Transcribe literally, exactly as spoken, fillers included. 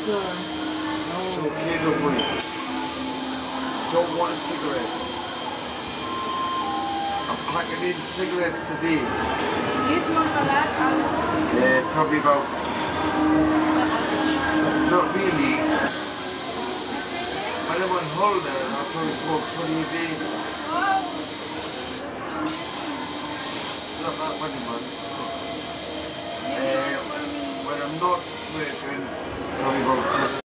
It's okay, don't worry. Don't want a cigarette. I'm packing in cigarettes today. Do you smoke a lot? Um, Yeah, probably about... Not really. When I'm on holiday, I'll probably smoke twenty a day. Not that many, man. Uh, when I'm not working, probably about ten.